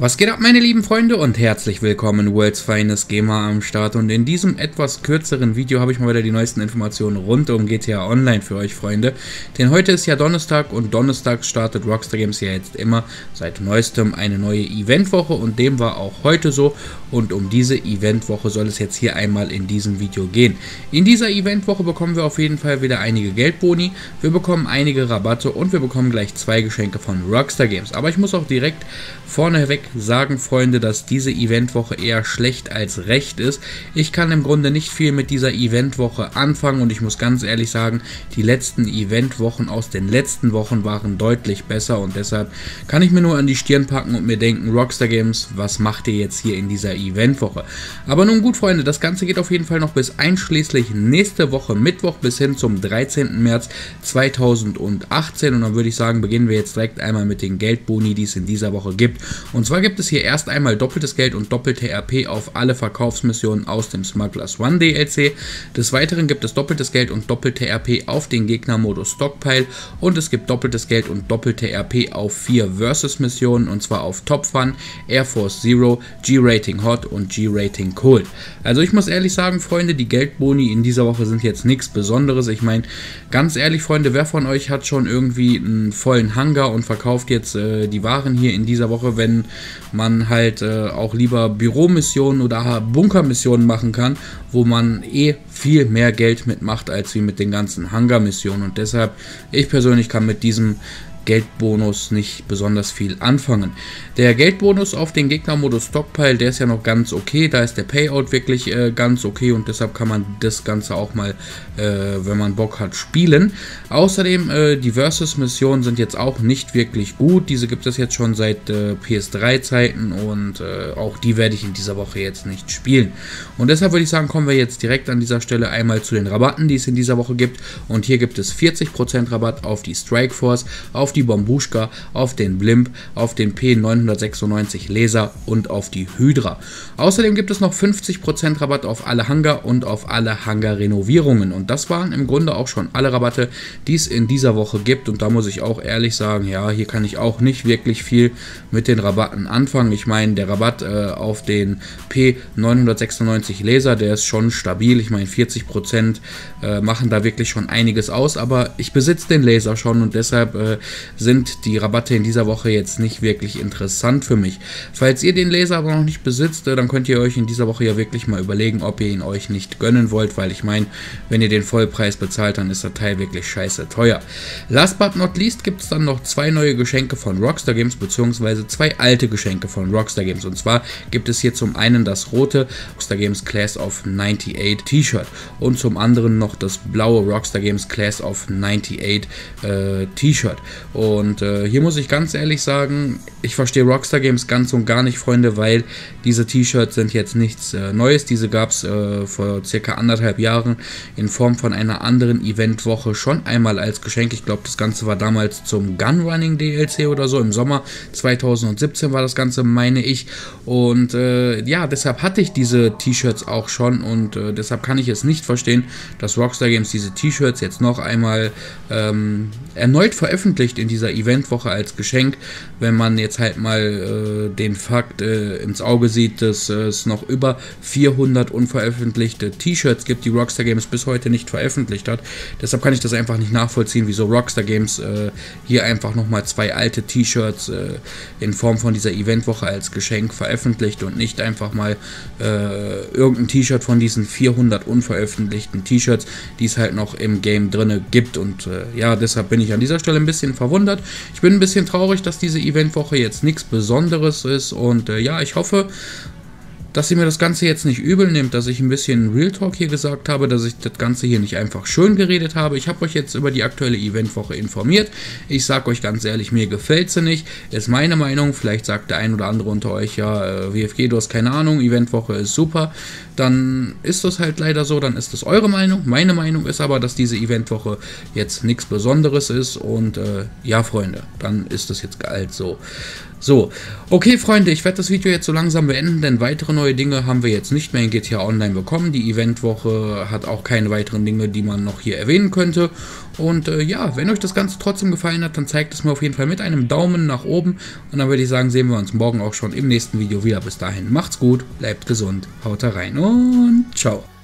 Was geht ab, meine lieben Freunde, und herzlich willkommen, World's Finest Gamer am Start. Und in diesem etwas kürzeren Video habe ich mal wieder die neuesten Informationen rund um GTA Online für euch, Freunde. Denn heute ist ja Donnerstag und donnerstags startet Rockstar Games ja jetzt immer seit neuestem eine neue Eventwoche und dem war auch heute so. Und um diese Eventwoche soll es jetzt hier einmal in diesem Video gehen. In dieser Eventwoche bekommen wir auf jeden Fall wieder einige Geldboni, wir bekommen einige Rabatte und wir bekommen gleich zwei Geschenke von Rockstar Games. Aber ich muss auch direkt vorneweg sagen, Freunde, dass diese Eventwoche eher schlecht als recht ist. Ich kann im Grunde nicht viel mit dieser Eventwoche anfangen und ich muss ganz ehrlich sagen, die letzten Eventwochen aus den letzten Wochen waren deutlich besser und deshalb kann ich mir nur an die Stirn packen und mir denken, Rockstar Games, was macht ihr jetzt hier in dieser Eventwoche? Aber nun gut, Freunde, das Ganze geht auf jeden Fall noch bis einschließlich nächste Woche Mittwoch bis hin zum 13. März 2018 und dann würde ich sagen, beginnen wir jetzt direkt einmal mit den Geldboni, die es in dieser Woche gibt. Und zwar gibt es hier erst einmal doppeltes Geld und doppelte RP auf alle Verkaufsmissionen aus dem Smugglers Run DLC. Des Weiteren gibt es doppeltes Geld und doppelte RP auf den Gegnermodus Stockpile und es gibt doppeltes Geld und doppelte RP auf 4 Versus Missionen und zwar auf Top Fun, Air Force Zero, G-Rating Hot und G-Rating Cold. Also ich muss ehrlich sagen, Freunde, die Geldboni in dieser Woche sind jetzt nichts Besonderes. Ich meine, ganz ehrlich, Freunde, wer von euch hat schon irgendwie einen vollen Hangar und verkauft jetzt die Waren hier in dieser Woche, wenn man halt auch lieber Büromissionen oder Bunkermissionen machen kann, wo man viel mehr Geld mitmacht, als wie mit den ganzen Hangar-Missionen. Und deshalb, ich persönlich kann mit diesem Geldbonus nicht besonders viel anfangen. Der Geldbonus auf den Gegnermodus Stockpile, der ist ja noch ganz okay, da ist der Payout wirklich ganz okay und deshalb kann man das Ganze auch mal, wenn man Bock hat, spielen. Außerdem, die Versus-Missionen sind jetzt auch nicht wirklich gut, diese gibt es jetzt schon seit PS3-Zeiten und auch die werde ich in dieser Woche jetzt nicht spielen. Und deshalb würde ich sagen, kommen wir jetzt direkt an dieser Stelle einmal zu den Rabatten, die es in dieser Woche gibt und hier gibt es 40% Rabatt auf die Strike Force, auf die Bombushka, auf den Blimp, auf den P996 Laser und auf die Hydra. Außerdem gibt es noch 50% Rabatt auf alle Hangar und auf alle Hangar-Renovierungen. Und das waren im Grunde auch schon alle Rabatte, die es in dieser Woche gibt. Und da muss ich auch ehrlich sagen, ja, hier kann ich auch nicht wirklich viel mit den Rabatten anfangen. Ich meine, der Rabatt auf den P996 Laser, der ist schon stabil. Ich meine, 40% machen da wirklich schon einiges aus. Aber ich besitze den Laser schon und deshalb sind die Rabatte in dieser Woche jetzt nicht wirklich interessant für mich. Falls ihr den Laser aber noch nicht besitzt, dann könnt ihr euch in dieser Woche ja wirklich mal überlegen, ob ihr ihn euch nicht gönnen wollt, weil ich meine, wenn ihr den Vollpreis bezahlt, dann ist der Teil wirklich scheiße teuer. Last but not least gibt es dann noch zwei neue Geschenke von Rockstar Games, beziehungsweise zwei alte Geschenke von Rockstar Games. Und zwar gibt es hier zum einen das rote Rockstar Games Class of 98 T-Shirt und zum anderen noch das blaue Rockstar Games Class of 98 T-Shirt. Und hier muss ich ganz ehrlich sagen, ich verstehe Rockstar Games ganz und gar nicht, Freunde, weil diese T-Shirts sind jetzt nichts Neues. Diese gab es vor circa 1,5 Jahren in Form von einer anderen Eventwoche schon einmal als Geschenk. Ich glaube, das Ganze war damals zum Gunrunning DLC oder so. Im Sommer 2017 war das Ganze, meine ich. Und ja, deshalb hatte ich diese T-Shirts auch schon und deshalb kann ich es nicht verstehen, dass Rockstar Games diese T-Shirts jetzt noch einmal erneut veröffentlicht in dieser Eventwoche als Geschenk, wenn man jetzt halt mal den Fakt ins Auge sieht, dass es noch über 400 unveröffentlichte T-Shirts gibt, die Rockstar Games bis heute nicht veröffentlicht hat. Deshalb kann ich das einfach nicht nachvollziehen, wieso Rockstar Games hier einfach nochmal zwei alte T-Shirts in Form von dieser Eventwoche als Geschenk veröffentlicht und nicht einfach mal irgendein T-Shirt von diesen 400 unveröffentlichten T-Shirts, die es halt noch im Game drinne gibt. Und ja, deshalb bin ich an dieser Stelle ein bisschen verwundert. Ich bin ein bisschen traurig, dass diese Eventwoche jetzt nichts Besonderes ist und ja, ich hoffe, dass ihr mir das Ganze jetzt nicht übel nehmt, dass ich ein bisschen Real Talk hier gesagt habe, dass ich das Ganze hier nicht einfach schön geredet habe. Ich habe euch jetzt über die aktuelle Eventwoche informiert. Ich sage euch ganz ehrlich, mir gefällt sie nicht. Ist meine Meinung. Vielleicht sagt der ein oder andere unter euch, ja, WFG, du hast keine Ahnung, Eventwoche ist super. Dann ist das halt leider so, dann ist das eure Meinung. Meine Meinung ist aber, dass diese Eventwoche jetzt nichts Besonderes ist und ja, Freunde, dann ist das jetzt halt so. So, okay Freunde, ich werde das Video jetzt so langsam beenden, denn weitere neue Dinge haben wir jetzt nicht mehr in GTA Online bekommen. Die Eventwoche hat auch keine weiteren Dinge, die man noch hier erwähnen könnte. Und ja, wenn euch das Ganze trotzdem gefallen hat, dann zeigt es mir auf jeden Fall mit einem Daumen nach oben. Und dann würde ich sagen, sehen wir uns morgen auch schon im nächsten Video wieder. Bis dahin, macht's gut, bleibt gesund, haut rein und ciao.